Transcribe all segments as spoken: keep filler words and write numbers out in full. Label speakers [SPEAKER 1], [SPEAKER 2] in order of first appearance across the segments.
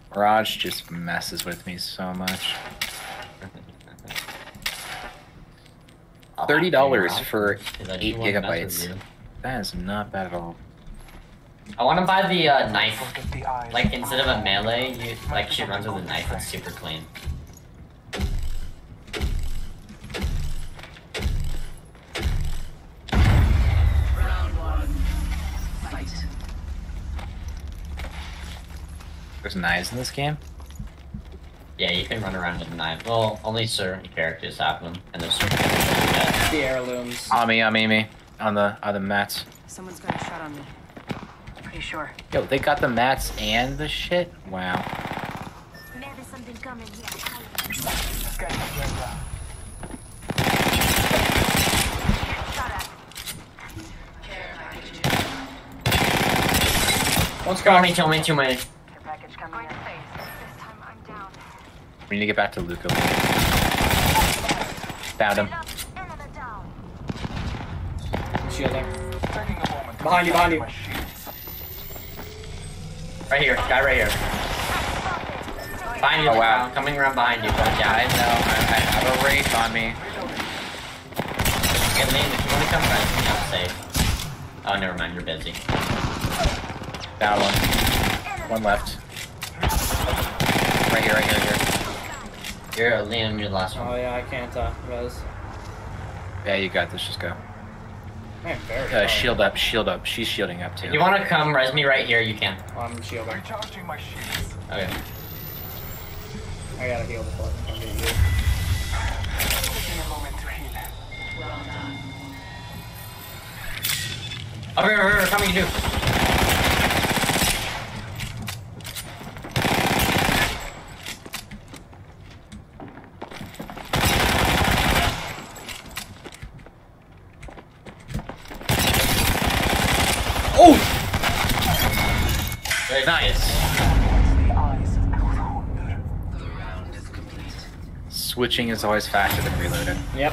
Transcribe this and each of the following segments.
[SPEAKER 1] Raj just messes with me so much. Thirty dollars for eight gigabytes. That is not bad at all.
[SPEAKER 2] I want to buy the uh, knife. Like instead of a melee, you like she runs with a knife. It's super clean.
[SPEAKER 3] Round one. Fight.
[SPEAKER 1] There's knives in this game?
[SPEAKER 2] Yeah, you can run around with a knife. Well, only certain characters have them, and there's certain characters that
[SPEAKER 4] The heirlooms.
[SPEAKER 1] On me, on me, me. On the on the mats.
[SPEAKER 5] Someone's got a shot on me. Pretty sure.
[SPEAKER 1] Yo, they got the mats and the shit? Wow.
[SPEAKER 6] Maybe something coming here.
[SPEAKER 4] One's
[SPEAKER 2] Kill
[SPEAKER 4] got
[SPEAKER 2] me, kill me, too many.
[SPEAKER 5] Care package coming in.
[SPEAKER 6] This time I'm down.
[SPEAKER 1] We need to get back to Luca. Found him.
[SPEAKER 6] Enemy down.
[SPEAKER 4] shield there. Behind you, behind you.
[SPEAKER 2] Right here, guy right here. Behind you,
[SPEAKER 1] Oh, wow.
[SPEAKER 2] coming around behind you. Watch
[SPEAKER 1] Yeah,
[SPEAKER 2] out.
[SPEAKER 1] I know. I, I have a wraith on me.
[SPEAKER 2] Get me, if you want to come right to me, I'm safe. Oh, never mind, you're busy.
[SPEAKER 1] Down one. One left. Right here, right here, right here.
[SPEAKER 2] You're Liam, you're the last one.
[SPEAKER 4] Oh yeah, I can't uh, res.
[SPEAKER 1] Yeah, you got this. Just go.
[SPEAKER 4] Man, very
[SPEAKER 1] Uh,
[SPEAKER 4] far.
[SPEAKER 1] shield up, shield up. She's shielding up too.
[SPEAKER 2] If you want to come res me right here, you can.
[SPEAKER 4] Oh, I'm shielding.
[SPEAKER 7] Recharging my shields.
[SPEAKER 2] Okay.
[SPEAKER 4] I gotta heal before I can get you.
[SPEAKER 7] Taking a moment to heal.
[SPEAKER 2] Over here, over here, coming, you do.
[SPEAKER 4] Oh!
[SPEAKER 2] Very nice.
[SPEAKER 7] The eyes of Bloodhunder.
[SPEAKER 3] The round is complete.
[SPEAKER 1] Switching is always faster than reloading.
[SPEAKER 4] Yep.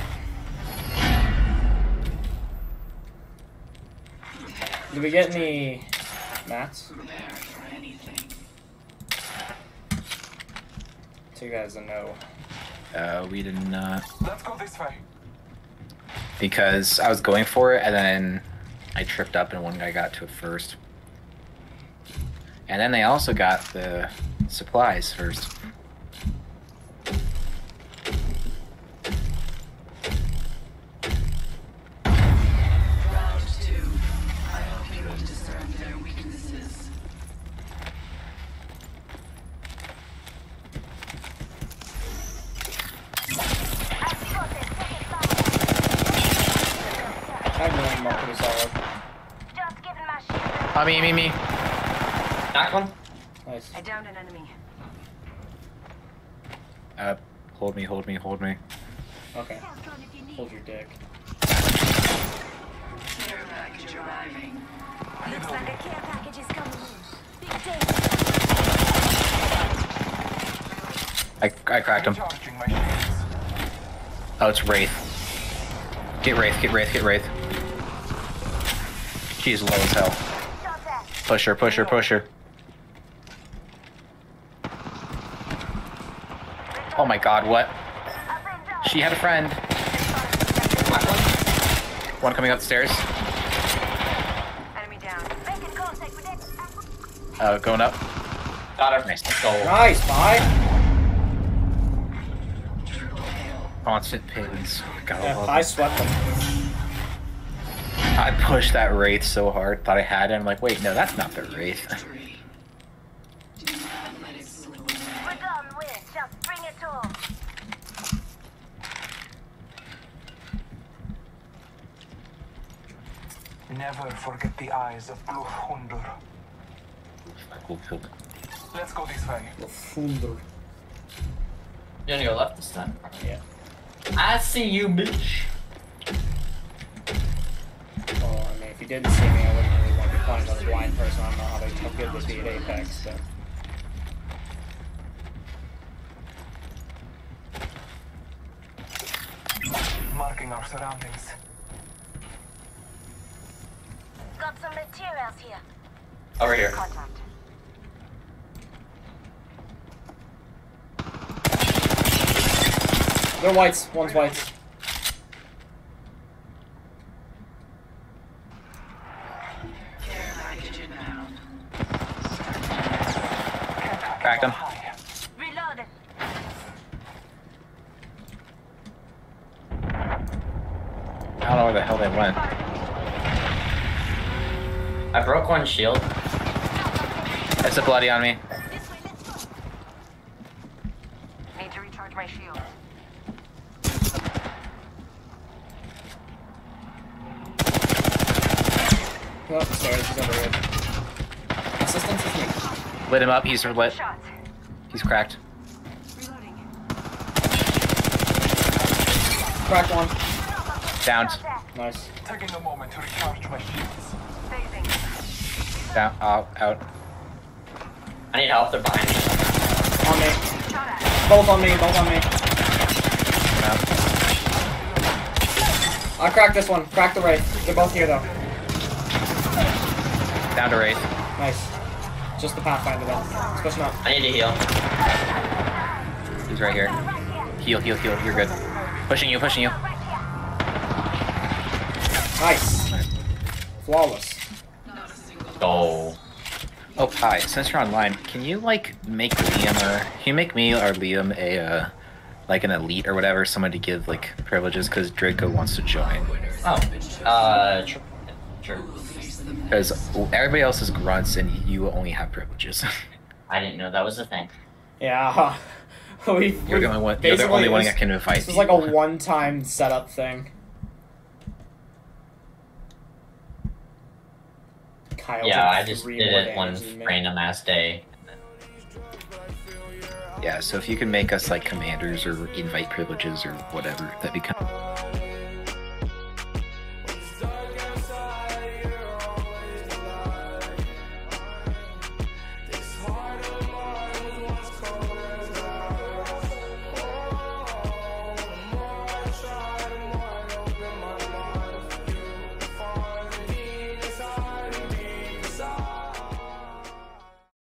[SPEAKER 4] Did we get any mats?
[SPEAKER 3] Prepare for anything.
[SPEAKER 4] Two guys a no.
[SPEAKER 1] Uh, we did not.
[SPEAKER 7] Let's go this way.
[SPEAKER 1] Because I was going for it and then I tripped up and one guy got to it first. And then they also got the supplies first.
[SPEAKER 3] Round two. I hope you will discern their weaknesses.
[SPEAKER 4] I'm doing more pretty solid.
[SPEAKER 6] Just giving my shield.
[SPEAKER 1] Oh, me, me, me.
[SPEAKER 2] Knock one.
[SPEAKER 4] Nice.
[SPEAKER 5] I downed an enemy.
[SPEAKER 1] Uh, hold me, hold me, hold me.
[SPEAKER 4] Okay.
[SPEAKER 6] Cell phone if you need.
[SPEAKER 4] Hold your dick.
[SPEAKER 3] Care package arriving.
[SPEAKER 6] Looks like a care package is coming in. Big day.
[SPEAKER 1] I, I cracked him.
[SPEAKER 7] Recharging my shields.
[SPEAKER 1] Oh, it's Wraith. Get Wraith, get Wraith, get Wraith. She is low as hell.
[SPEAKER 6] Shot that.
[SPEAKER 1] Push her, push her, push her. Oh my god, what?
[SPEAKER 6] Up and down.
[SPEAKER 1] She had a friend.
[SPEAKER 2] Knock one.
[SPEAKER 1] One coming up the stairs.
[SPEAKER 5] Enemy down.
[SPEAKER 6] Making contact with it.
[SPEAKER 1] Uh, going up.
[SPEAKER 2] Got her.
[SPEAKER 1] Nice.
[SPEAKER 2] Goal.
[SPEAKER 4] Nice, bye.
[SPEAKER 3] Triple hail.
[SPEAKER 1] Constant pins. God, I
[SPEAKER 4] Yeah,
[SPEAKER 1] love
[SPEAKER 4] I
[SPEAKER 1] it.
[SPEAKER 4] swept them.
[SPEAKER 1] I pushed that Wraith so hard, thought I had it. I'm like, wait, no, that's not the Wraith.
[SPEAKER 3] Three. Do not let it slip away.
[SPEAKER 6] We're done with. Just bring it on.
[SPEAKER 7] Never forget the eyes of Bloodhunder.
[SPEAKER 1] Cool, cool.
[SPEAKER 7] Let's go this way.
[SPEAKER 4] Funder.
[SPEAKER 2] You wanna go left this time?
[SPEAKER 4] Yeah.
[SPEAKER 2] I see you, bitch.
[SPEAKER 4] Well, I mean, if you didn't see me, I wouldn't really want to be playing with a blind person. I don't know how, they, how good they'd be at Apex, but...
[SPEAKER 7] Marking our surroundings.
[SPEAKER 6] Got some materials here.
[SPEAKER 2] Over here.
[SPEAKER 6] Contact.
[SPEAKER 4] They're whites. One's whites.
[SPEAKER 3] Care package inbound.
[SPEAKER 1] Cracked him.
[SPEAKER 6] Reload.
[SPEAKER 1] I don't know where the hell they went.
[SPEAKER 2] I broke one shield.
[SPEAKER 1] It's a bloody on me.
[SPEAKER 6] This way, let's go.
[SPEAKER 5] Need to recharge my shield.
[SPEAKER 4] Oh, sorry, he's over here. Assistance is me.
[SPEAKER 1] Lit him up. He's lit.
[SPEAKER 5] Shots.
[SPEAKER 1] He's cracked.
[SPEAKER 5] Reloading.
[SPEAKER 4] Cracked one.
[SPEAKER 1] Downed.
[SPEAKER 4] Nice.
[SPEAKER 7] Taking a moment to recharge my shields.
[SPEAKER 5] Phasing.
[SPEAKER 1] Down. Out. Out.
[SPEAKER 2] I need help. They're behind me.
[SPEAKER 4] On me.
[SPEAKER 5] Shot at.
[SPEAKER 4] Both on me, both on me.
[SPEAKER 1] Out.
[SPEAKER 4] I cracked this one. Cracked the Wraith. They're both here though.
[SPEAKER 1] Down to Wraith.
[SPEAKER 4] Nice. Just the Pathfinder though. It's pushing up.
[SPEAKER 2] I need to heal.
[SPEAKER 1] He's right here. Heal, heal, heal. You're good. Pushing you, pushing you.
[SPEAKER 4] Nice. Flawless.
[SPEAKER 2] Go.
[SPEAKER 1] Oh, hi. Since you're online, can you like make Liam or can you make me or Liam a uh, like an elite or whatever, someone to give like privileges because Draco wants to join.
[SPEAKER 2] Oh. Uh. Sure. Sure.
[SPEAKER 1] Because everybody else is grunts and you only have privileges.
[SPEAKER 2] I didn't know that was a thing.
[SPEAKER 4] Yeah. we,
[SPEAKER 1] You're the only one. You're the only one that can invite.
[SPEAKER 4] This is like a
[SPEAKER 1] people.
[SPEAKER 4] one-time setup thing. Kyle
[SPEAKER 2] Yeah,
[SPEAKER 4] did
[SPEAKER 2] I just
[SPEAKER 4] three
[SPEAKER 2] did
[SPEAKER 4] more
[SPEAKER 2] it one
[SPEAKER 4] damage than me.
[SPEAKER 2] random ass day.
[SPEAKER 1] Yeah, so if you can make us like commanders or invite privileges or whatever, that'd be kind of